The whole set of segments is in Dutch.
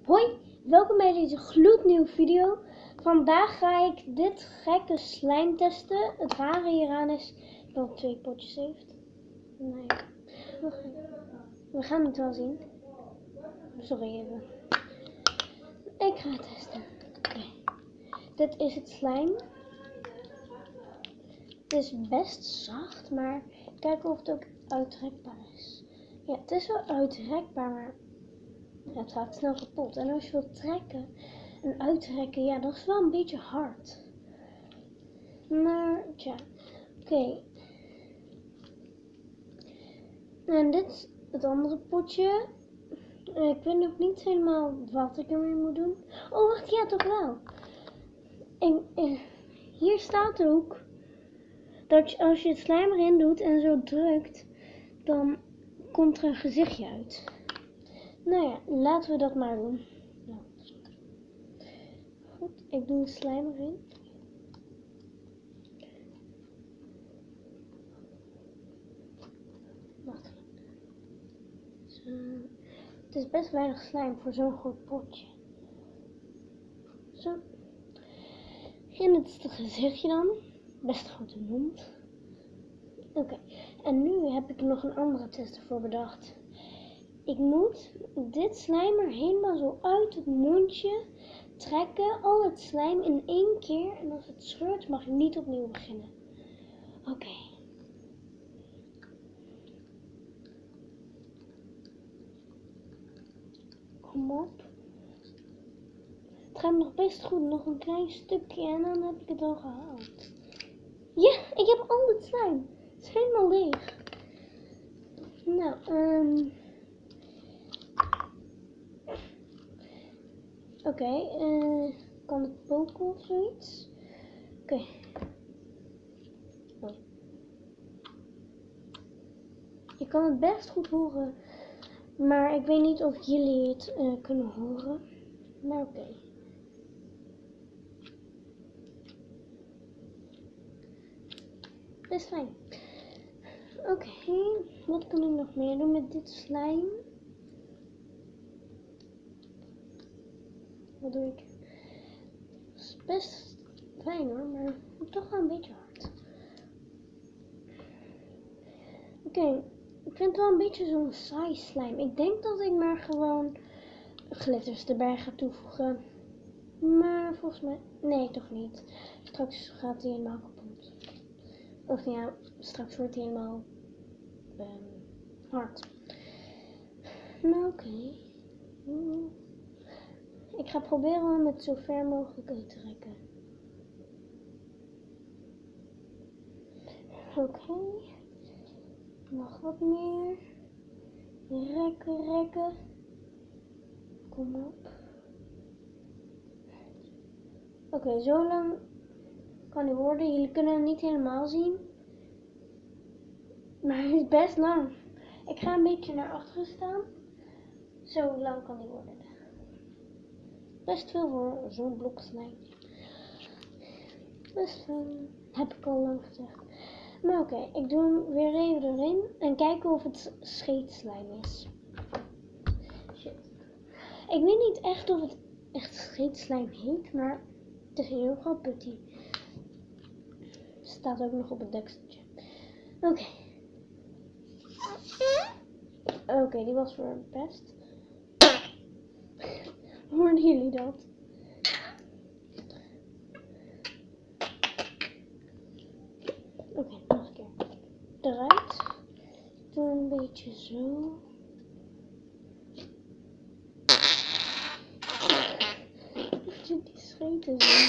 Hoi, welkom bij deze gloednieuwe video. Vandaag ga ik dit gekke slijm testen. Het rare hieraan is dat het 2 potjes heeft. Nee, we gaan het wel zien. Sorry even. Ik ga het testen. Okay. Dit is het slijm. Het is best zacht, maar kijken of het ook uittrekbaar is. Ja, het is wel uittrekbaar, maar het gaat snel kapot. En als je wilt trekken en uittrekken, ja, dat is wel een beetje hard. Maar, tja, oké. En dit is het andere potje. Ik weet nog niet helemaal wat ik ermee moet doen. Oh, wacht, ja, toch wel. Hier staat ook dat als je het slijm erin doet en zo drukt, dan komt er een gezichtje uit. Nou ja, laten we dat maar doen. Nou, goed, ik doe het slijm erin. Wacht. Zo. Het is best weinig slijm voor zo'n groot potje. Zo. En dit is het gezichtje dan. Best grote mond. Oké. En nu heb ik nog een andere test ervoor bedacht. Ik moet dit slijm er helemaal zo uit het mondje trekken. Al het slijm in 1 keer. En als het scheurt mag je niet opnieuw beginnen. Oké. Kom op. Het gaat nog best goed. Nog een klein stukje en dan heb ik het al gehaald. Ja, ik heb al het slijm. Het is helemaal leeg. Nou, Oké, kan het poken of zoiets? Oké. Oh. Je kan het best goed horen, maar ik weet niet of jullie het kunnen horen. Maar oké. Best fijn. Oké, wat kan ik nog meer doen met dit slijm? Wat doe ik? Het is best fijn hoor, maar toch wel een beetje hard. Oké, ik vind het wel een beetje zo'n saai slijm. Ik denk dat ik maar gewoon glitters erbij ga toevoegen. Maar volgens mij, nee toch niet. Straks gaat hij helemaal kapot. Of ja, straks wordt hij helemaal hard. Maar oké. Ik ga proberen om het zo ver mogelijk uit te rekken. Oké. Nog wat meer. Rekken. Kom op. Oké, zo lang kan hij worden. Jullie kunnen hem niet helemaal zien. Maar hij is best lang. Ik ga een beetje naar achteren staan. Zo lang kan hij worden. Best veel voor zo'n blok slijm. Best veel. Heb ik al lang gezegd. Maar oké, ik doe hem weer even erin. En kijken of het scheetslijm is. Shit. Ik weet niet echt of het echt scheetslijm heet. Maar het is in ieder geval putty. Staat ook nog op het dekseltje. Oké. Oké, die was voor best. Hoorden jullie dat? Oké, nog een keer. Eruit. Doe een beetje zo. Moet je die scheten zien?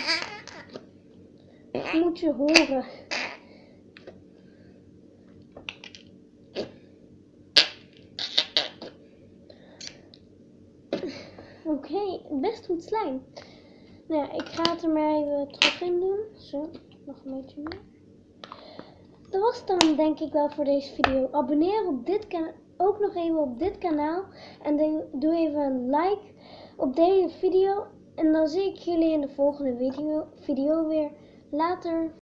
Moet je horen. Oké, best goed slijm. Nou ja, ik ga het er maar even terug in doen. Zo, nog een beetje meer. Dat was het dan denk ik wel voor deze video. Abonneer op dit ook nog even op dit kanaal. En doe even een like op deze video. En dan zie ik jullie in de volgende video weer. Later.